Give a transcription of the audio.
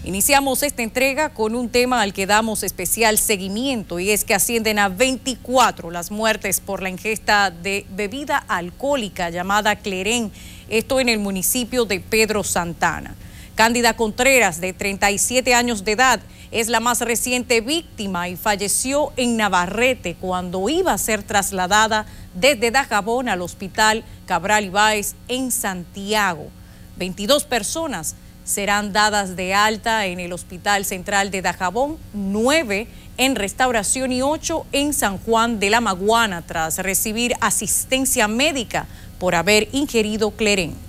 Iniciamos esta entrega con un tema al que damos especial seguimiento y es que ascienden a 24 las muertes por la ingesta de bebida alcohólica llamada Cleren, esto en el municipio de Pedro Santana. Cándida Contreras, de 37 años de edad, es la más reciente víctima y falleció en Navarrete cuando iba a ser trasladada desde Dajabón al hospital Cabral Ibáez en Santiago. 22 personas serán dadas de alta en el Hospital Central de Dajabón, 9 en Restauración y 8 en San Juan de la Maguana tras recibir asistencia médica por haber ingerido Cleren.